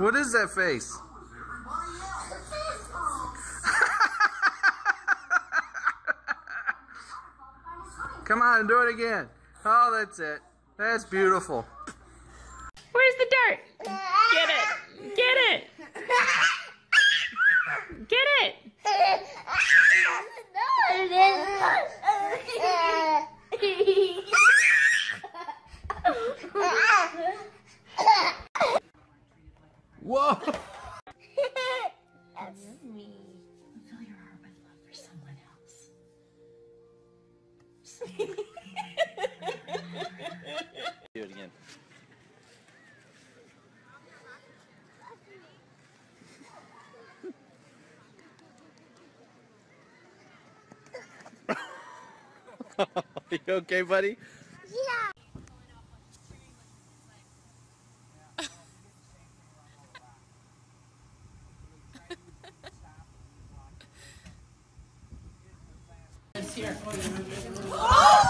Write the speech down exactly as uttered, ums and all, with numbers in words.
What is that face? Come on, do it again. Oh, that's it. That's beautiful. Where's the dart? Get it. Get it. Get it. Whoa. That's me. Fill your heart with love for someone else. Do it again. You okay, buddy? Yeah. It's here. Oh!